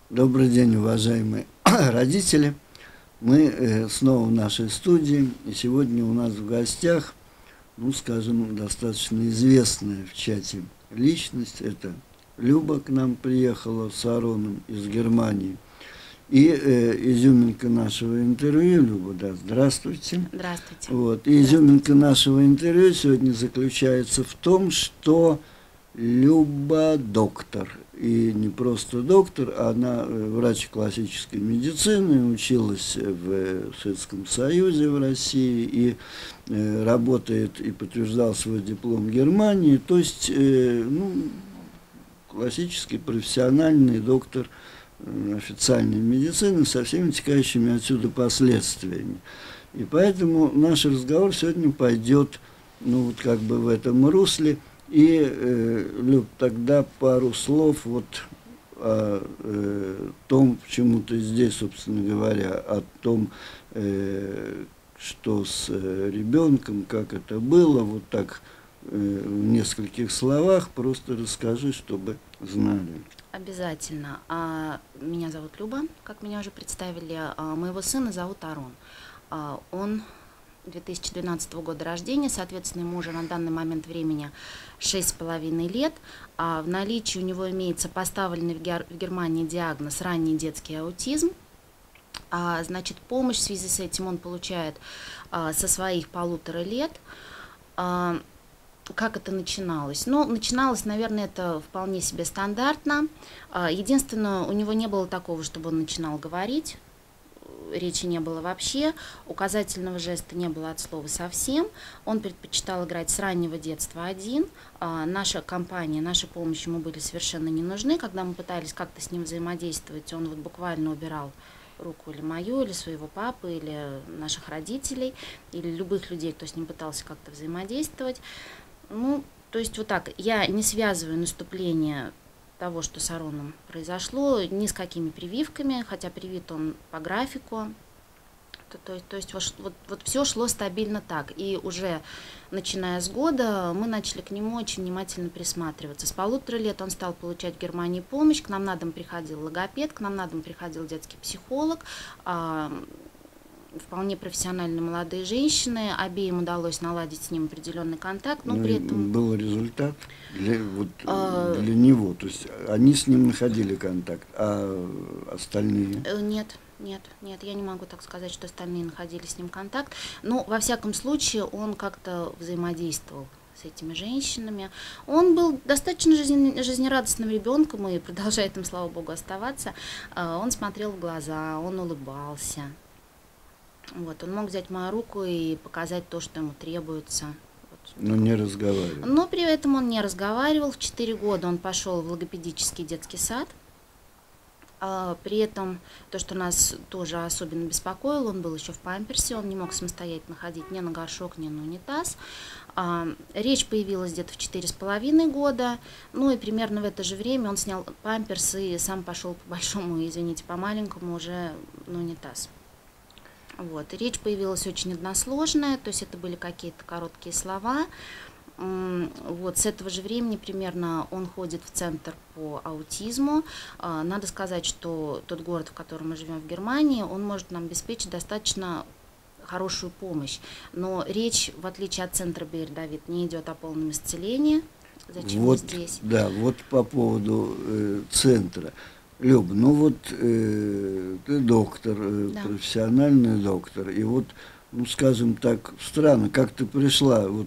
Добрый день, уважаемые родители. Мы снова в нашей студии, и сегодня у нас в гостях, ну, скажем, достаточно известная в чате личность. Это Люба к нам приехала с Ароном из Германии. И изюминка нашего интервью, Люба, да, здравствуйте. Здравствуйте. Вот. И изюминка нашего интервью сегодня заключается в том, что Люба доктор. И не просто доктор, она врач классической медицины, училась в Советском Союзе, в России, и работает и подтверждал свой диплом в Германии. То есть, классический профессиональный доктор официальной медицины со всеми вытекающими отсюда последствиями. И поэтому наш разговор сегодня пойдет, ну, вот как бы в этом русле. И, Люб, тогда пару слов вот о том, почему ты здесь, собственно говоря, о том, что с ребенком, как это было, вот так в нескольких словах, просто расскажи, чтобы знали. Обязательно. Меня зовут Люба, как меня уже представили. Моего сына зовут Арон. Он 2012 года рождения, соответственно, ему уже на данный момент времени 6,5 лет. В наличии у него имеется поставленный в Германии диагноз ранний детский аутизм. Значит, помощь в связи с этим он получает со своих 1,5 лет. Как это начиналось? Ну, начиналось, наверное, это вполне себе стандартно. Единственное, у него не было такого, чтобы он начинал говорить. Речи не было вообще, указательного жеста не было от слова совсем. Он предпочитал играть с раннего детства один. Наша компания, наша помощь ему были совершенно не нужны. Когда мы пытались как-то с ним взаимодействовать, он вот буквально убирал руку или мою, или своего папы, или наших родителей, или любых людей, кто с ним пытался как-то взаимодействовать. Ну, то есть вот так, я не связываю наступление того, что с Ароном произошло, ни с какими прививками, хотя привит он по графику. То есть вот все шло стабильно так. И уже начиная с года мы начали к нему очень внимательно присматриваться. С 1,5 лет он стал получать в Германии помощь, к нам на дом приходил логопед, к нам на дом приходил детский психолог, вполне профессиональные молодые женщины, обеим удалось наладить с ним определенный контакт, но при этом... Был результат для него, то есть они с ним находили контакт, а остальные? Нет, я не могу так сказать, что остальные находили с ним контакт, но во всяком случае он как-то взаимодействовал с этими женщинами. Он был достаточно жизнерадостным ребенком и продолжает им, слава богу, оставаться. Он смотрел в глаза, он улыбался. Вот, он мог взять мою руку и показать то, что ему требуется. Но не разговаривал. Но при этом он не разговаривал. В 4 года он пошел в логопедический детский сад. При этом то, что нас тоже особенно беспокоило, он был еще в памперсе, он не мог самостоятельно ходить ни на горшок, ни на унитаз. Речь появилась где-то в 4,5 года. Ну и примерно в это же время он снял памперс и сам пошел по большому, извините, по маленькому уже на унитаз. Вот. И речь появилась очень односложная, то есть это были какие-то короткие слова. Вот. С этого же времени примерно он ходит в центр по аутизму. Надо сказать, что тот город, в котором мы живем в Германии, он может нам обеспечить достаточно хорошую помощь. Но речь, в отличие от центра Бейер-Давид, не идет о полном исцелении. Зачем вот, здесь? Да, вот по поводу центра. Люба, ну вот ты доктор, Да. профессиональный доктор, и вот, ну скажем так, странно, как ты пришла вот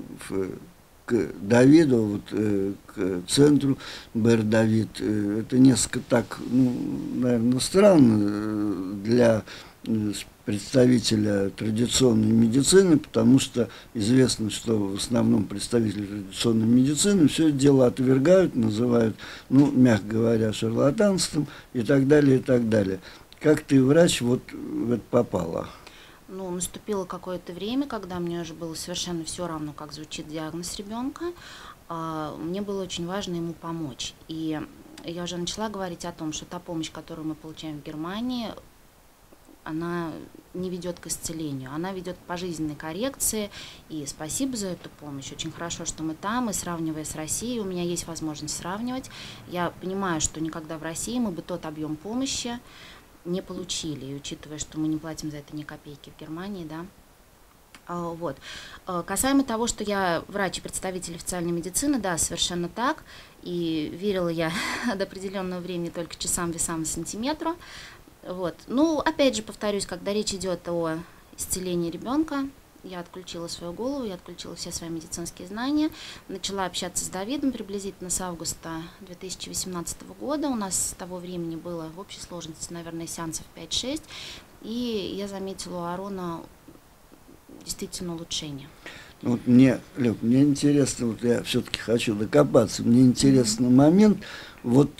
к Давиду, вот к центру Бейер-Давид, это несколько так, ну, наверное, странно для представителя традиционной медицины, потому что известно, что в основном представители традиционной медицины все это дело отвергают, называют, ну, мягко говоря, шарлатанством и так далее, и так далее. Как ты, врач, вот в это попала? Ну, наступило какое-то время, когда мне уже было совершенно все равно, как звучит диагноз ребенка. Мне было очень важно ему помочь. И я уже начала говорить о том, что та помощь, которую мы получаем в Германии, она не ведет к исцелению, она ведет к пожизненной коррекции, и спасибо за эту помощь. Очень хорошо, что мы там, и сравнивая с Россией, у меня есть возможность сравнивать. Я понимаю, что никогда в России мы бы тот объем помощи не получили, и учитывая, что мы не платим за это ни копейки в Германии, да. Вот. Касаемо того, что я врач и представитель официальной медицины, да, совершенно так, и верила я до определенного времени только часам, весам и сантиметру. Вот. Ну, опять же, повторюсь, когда речь идет о исцелении ребенка, я отключила свою голову, я отключила все свои медицинские знания, начала общаться с Давидом приблизительно с августа 2018 года. У нас с того времени было в общей сложности, наверное, сеансов 5-6, и я заметила у Арона действительно улучшение. Вот мне, Лёв, мне интересно, вот я все-таки хочу докопаться, мне интересный момент, вот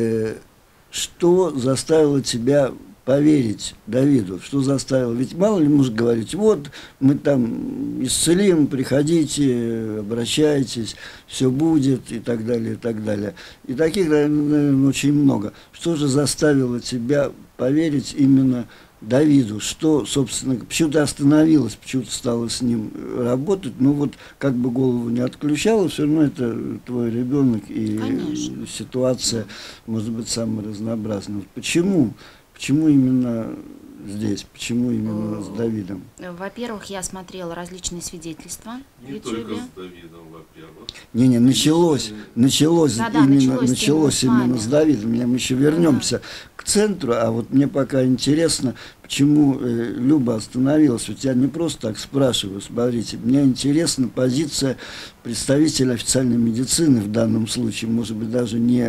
что заставило тебя поверить Давиду, что заставило, ведь мало ли может говорить, вот мы там исцелим, приходите, обращайтесь, все будет и так далее, и так далее. И таких, наверное, очень много. Что же заставило тебя поверить именно Давиду, что, собственно, почему ты остановилась, почему ты стала с ним работать, ну вот как бы голову не отключала, все равно это твой ребенок, и Конечно. ситуация может быть самая разнообразная. Вот почему? Почему именно здесь? Почему именно с Давидом? Во-первых, я смотрела различные свидетельства в Не YouTube. только с Давидом, во-первых. Не, началось Да-да, началось именно с вами. Давидом. Мы еще вернемся к центру, а вот мне пока интересно, почему Люба остановилась. Вот я не просто так спрашиваю, смотрите, мне интересна позиция представителя официальной медицины в данном случае, может быть, даже не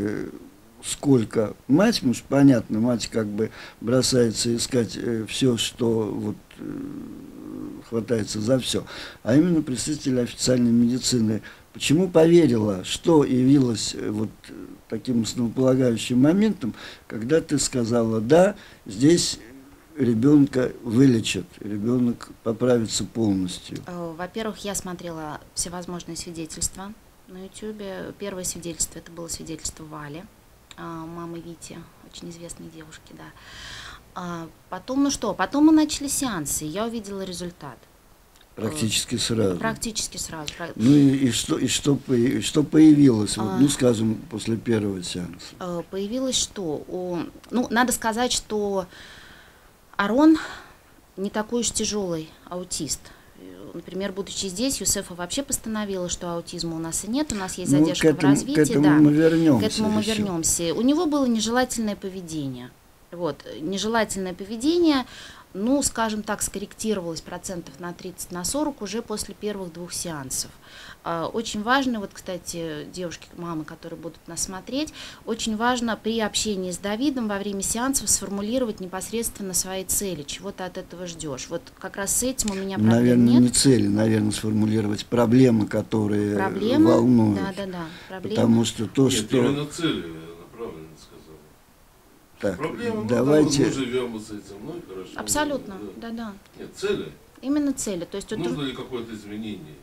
сколько мать, потому что понятно, мать как бы бросается искать все, что вот хватается за все, а именно представитель официальной медицины. Почему поверила, что явилось вот таким основополагающим моментом, когда ты сказала, да, здесь ребенка вылечат, ребенок поправится полностью? Во-первых, я смотрела всевозможные свидетельства на YouTube. Первое свидетельство, это было свидетельство Вали, мамы Вити, очень известной девушки, да. Потом, ну что, потом мы начали сеансы, и я увидела результат. Практически сразу. Практически сразу. Ну и что появилось, вот, ну скажем, после первого сеанса? Появилось что? Ну, надо сказать, что Арон не такой уж тяжелый аутист. Например, будучи здесь, Юсефа вообще постановила, что аутизма у нас и нет, у нас есть задержка в развитии. К этому мы вернемся. К этому мы вернемся. У него было нежелательное поведение. Вот, нежелательное поведение, ну, скажем так, скорректировалось процентов на 30, на 40 уже после первых 2 сеансов. Очень важно, вот, кстати, девушки, мамы, которые будут нас смотреть, очень важно при общении с Давидом во время сеансов сформулировать непосредственно свои цели, чего ты от этого ждешь. Вот как раз с этим у меня проблем наверное, нет. не цели, наверное, сформулировать проблемы, которые волнуют. Да. Проблемы. Потому что то, Нет, что... именно цели, правильно сказала. Так, Проблема, давайте... мы живем с этим, ну и хорошо. Абсолютно, да. Нет, цели. Именно цели. То есть Нужно ли какое-то изменение?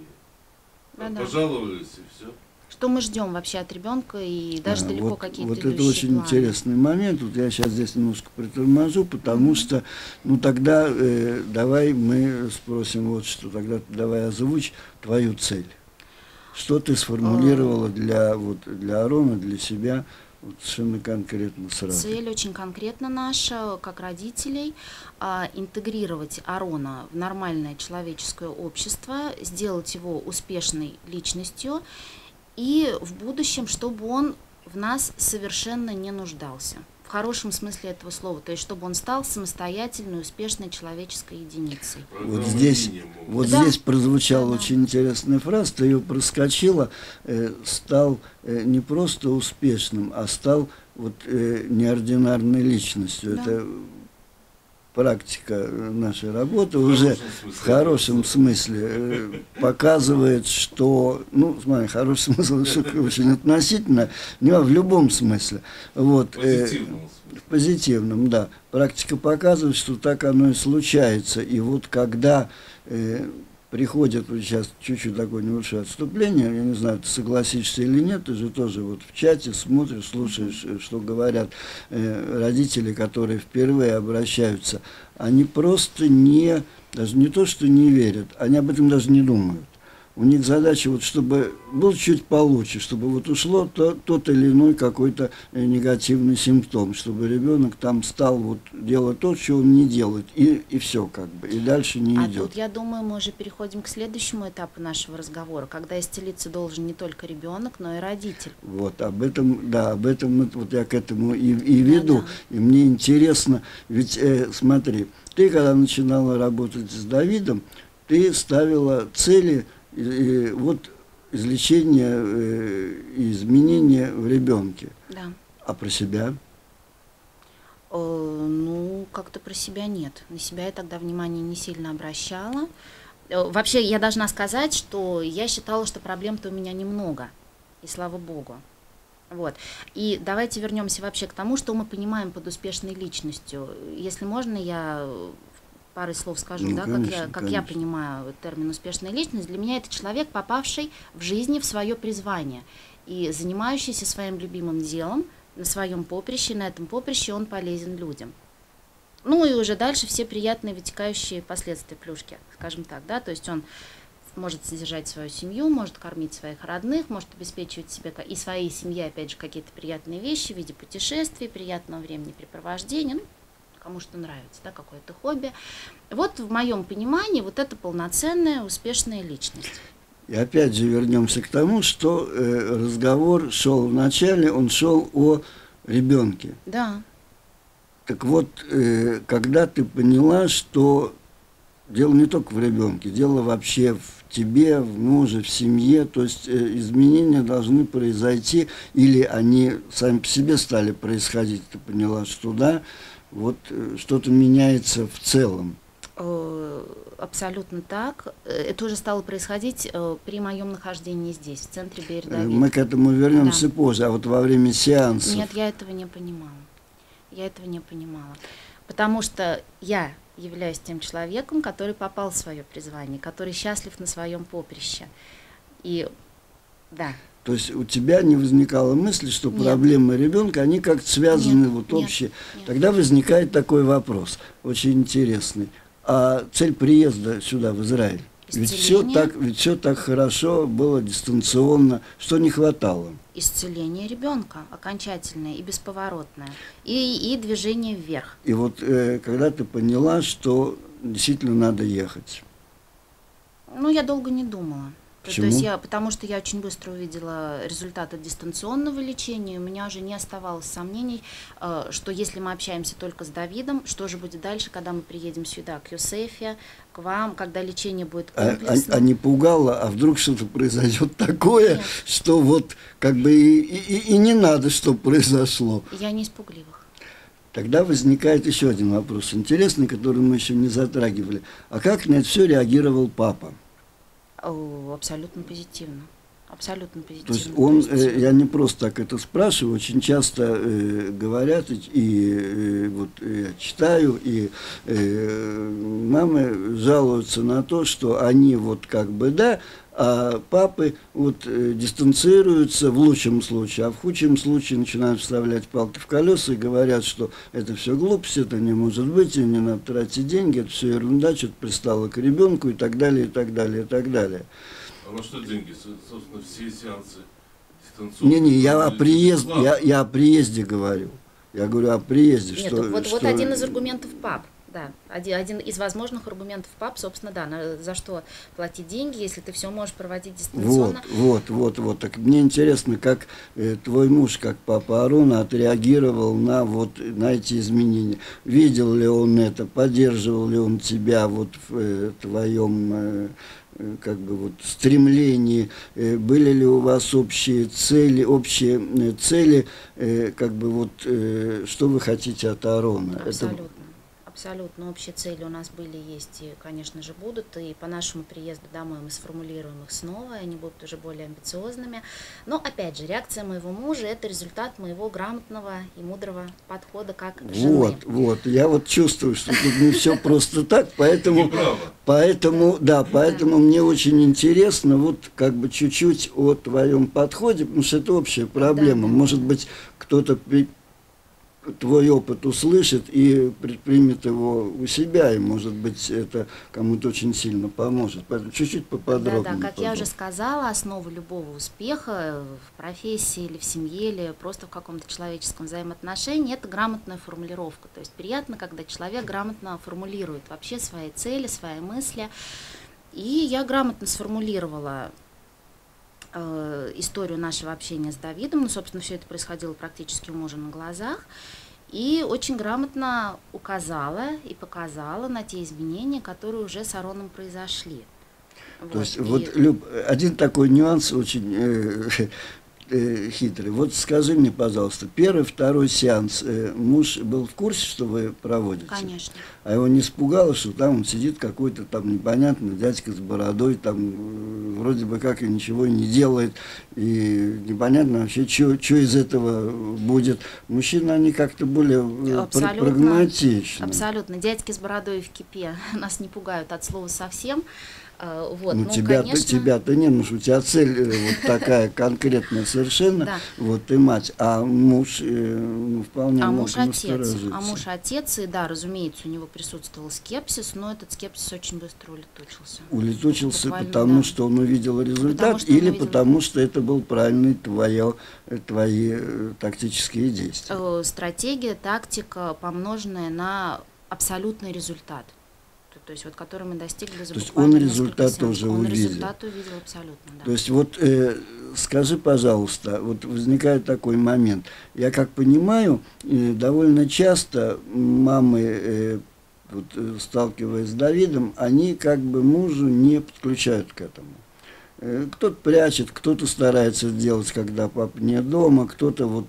Или Да. пожаловались и все? Что мы ждем вообще от ребенка, и даже далеко вот, какие-то вот идущие это очень планы. интересный момент. Вот я сейчас здесь немножко приторможу, потому что, ну тогда давай мы спросим вот что, тогда давай озвучь твою цель. Что ты сформулировала для Арона, для себя, вот совершенно конкретно сразу? Цель очень конкретно наша, как родителей, интегрировать Арона в нормальное человеческое общество, сделать его успешной личностью, и в будущем, чтобы он в нас совершенно не нуждался. В хорошем смысле этого слова. То есть, чтобы он стал самостоятельной, успешной человеческой единицей. Вот здесь прозвучала очень интересная фраза, ты ее проскочила, стал не просто успешным, а стал вот неординарной личностью. Да. Это практика нашей работы уже в хорошем смысле показывает, что, ну, смотри, хороший смысл очень относительно, не в любом смысле. Вот, в позитивном, да. Практика показывает, что так оно и случается. И вот когда приходят, вот сейчас чуть-чуть такое небольшое отступление, я не знаю, ты согласишься или нет, ты же тоже вот в чате смотришь, слушаешь, что говорят родители, которые впервые обращаются, они просто даже не то, что не верят, они об этом даже не думают. У них задача, вот, чтобы был чуть получше, чтобы вот ушло тот или иной какой-то негативный симптом, чтобы ребенок там стал вот делать то, что он не делает, и все как бы, и дальше не идет. А тут, я думаю, мы уже переходим к следующему этапу нашего разговора, когда исцелиться должен не только ребенок, но и родитель. Вот, об этом вот я к этому и веду. Да. И мне интересно, ведь смотри, ты когда начинала работать с Давидом, ты ставила цели, и вот излечение и изменения в ребенке. Да. А про себя? Ну, как-то про себя нет. На себя я тогда внимания не сильно обращала. Вообще, я должна сказать, что я считала, что проблем-то у меня немного. И слава богу. Вот. И давайте вернемся вообще к тому, что мы понимаем под успешной личностью. Если можно, я пару слов скажу, ну, да, конечно, как я понимаю термин «успешная личность». Для меня это человек, попавший в жизни в свое призвание и занимающийся своим любимым делом на своем поприще, на этом поприще он полезен людям. Ну и уже дальше все приятные вытекающие последствия плюшки, скажем так, да, то есть он может содержать свою семью, может кормить своих родных, может обеспечивать себе и своей семье, опять же, какие-то приятные вещи в виде путешествий, приятного времяпрепровождения, ну, кому что нравится, да, какое-то хобби. Вот в моем понимании вот это полноценная, успешная личность. И опять же вернемся к тому, что разговор шел вначале, он шел о ребенке. Да. Так вот, когда ты поняла, что дело не только в ребенке, дело вообще в тебе, в муже, в семье, то есть изменения должны произойти, или они сами по себе стали происходить, ты поняла, что да, вот что-то меняется в целом. Абсолютно так. Это уже стало происходить при моем нахождении здесь, в центре Бейр-Давид. Мы к этому вернемся позже, а вот во время сеансов. Нет, я этого не понимала. Я этого не понимала. Потому что я являюсь тем человеком, который попал в свое призвание, который счастлив на своем поприще. И да. То есть у тебя не возникало мысли, что проблемы ребенка, они как-то связаны общие. Нет. Тогда возникает такой вопрос, очень интересный. А цель приезда сюда, в Израиль? Ведь все так хорошо было дистанционно. Что не хватало? Исцеление ребенка окончательное и бесповоротное. И движение вверх. И вот когда ты поняла, что действительно надо ехать? Ну, я долго не думала. Почему? То есть потому что я очень быстро увидела результаты дистанционного лечения, у меня уже не оставалось сомнений, что если мы общаемся только с Давидом, что же будет дальше, когда мы приедем сюда, к Йосефе, к вам, когда лечение будет комплексным. А не пугало, а вдруг что-то произойдет такое, нет, что вот как бы и не надо, чтобы произошло. Я не из пугливых. Тогда возникает еще один вопрос интересный, который мы еще не затрагивали. А как на это все реагировал папа? Абсолютно позитивно. Абсолютно позитивно. То есть он, я не просто так это спрашиваю, очень часто говорят, вот я читаю, и мамы жалуются на то, что они вот как бы да, а папы вот дистанцируются в лучшем случае, а в худшем случае начинают вставлять палки в колеса и говорят, что это все глупость, это не может быть, и не надо тратить деньги, это все ерунда, что-то пристало к ребенку и так далее, и так далее, и так далее. А на что деньги? Собственно, все сеансы дистанционные? Не, я о приезде говорю. Я говорю о приезде. Нет, что, вот один из аргументов пап. Да, один из возможных аргументов ПАП, собственно, да, за что платить деньги, если ты все можешь проводить дистанционно. Вот. Так мне интересно, как твой муж, как папа Аарона, отреагировал на эти изменения. Видел ли он это, поддерживал ли он тебя вот в твоем как бы вот стремлении, были ли у вас общие цели, как бы вот, что вы хотите от Аарона? Абсолютно. Абсолютно общие цели у нас были, есть и, конечно же, будут. И по нашему приезду домой мы сформулируем их снова, и они будут уже более амбициозными. Но, опять же, реакция моего мужа – это результат моего грамотного и мудрого подхода как жены. Вот. Я вот чувствую, что тут не все просто так, поэтому мне очень интересно вот как бы чуть-чуть о твоем подходе, потому что это общая проблема. Да. Может быть, кто-то твой опыт услышит и предпримет его у себя, и, может быть, это кому-то очень сильно поможет. Поэтому чуть-чуть поподробнее. Да, как я уже сказала, основа любого успеха в профессии или в семье, или просто в каком-то человеческом взаимоотношении – это грамотная формулировка. То есть приятно, когда человек грамотно формулирует вообще свои цели, свои мысли. И я грамотно сформулировала историю нашего общения с Давидом. Ну, собственно, все это происходило практически у мужа на глазах. И очень грамотно указала и показала на те изменения, которые уже с Ароном произошли. То есть, вот, Люб, один такой нюанс очень хитрый. Вот скажи мне, пожалуйста, первый, второй сеанс, муж был в курсе, что вы проводите? Конечно. А его не испугало, что там он сидит какой-то там непонятный дядька с бородой, там вроде бы как и ничего не делает, и непонятно вообще, что из этого будет. Мужчины, они как-то более прагматичны. Абсолютно. Дядьки с бородой в кипе нас не пугают от слова совсем. Вот, ну, тебя-то нет, потому что у тебя цель вот такая конкретная совершенно, да. Вот ты мать, а муж вполне муж отец, а муж отец, и да, разумеется, у него присутствовал скепсис, но этот скепсис очень быстро улетучился. Улетучился, буквально, потому да. что он увидел результат, потому что это был правильный твои тактические действия? Стратегия, тактика, помноженная на абсолютный результат. То есть, вот, который мы достигли за буквально несколько сеансов. Он результат увидел абсолютно, да. То есть, вот скажи, пожалуйста, вот возникает такой момент. Я как понимаю, довольно часто мамы, вот, сталкиваясь с Давидом, они как бы мужу не подключают к этому. Кто-то прячет, кто-то старается сделать, когда папа не дома, кто-то вот.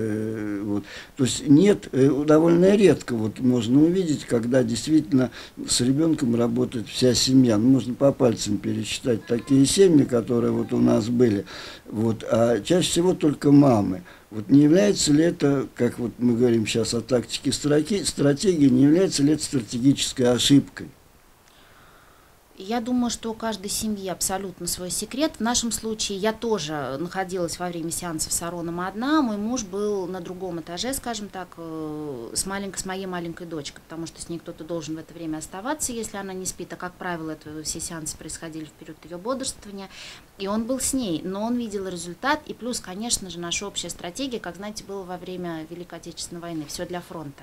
То есть нет, довольно редко вот можно увидеть, когда действительно с ребенком работает вся семья. Ну, можно по пальцам пересчитать такие семьи, которые вот у нас были. Вот, а чаще всего только мамы. Вот не является ли это, как вот мы говорим сейчас о тактике стратегии, не является ли это стратегической ошибкой? Я думаю, что у каждой семьи абсолютно свой секрет. В нашем случае я тоже находилась во время сеансов с Ароном одна. Мой муж был на другом этаже, скажем так, с моей маленькой дочкой, потому что с ней кто-то должен в это время оставаться, если она не спит. А, как правило, все сеансы происходили в период ее бодрствования. И он был с ней, но он видел результат. И плюс, конечно же, наша общая стратегия, как, знаете, было во время Великой Отечественной войны. Все для фронта.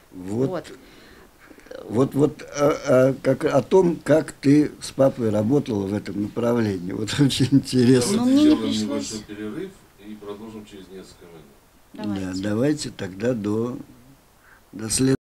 Вот о том, как ты с папой работала в этом направлении. Вот очень интересно. Но мне не пришлось. Небольшой перерыв и продолжим через несколько минут. Давайте. Да, давайте тогда до следующего.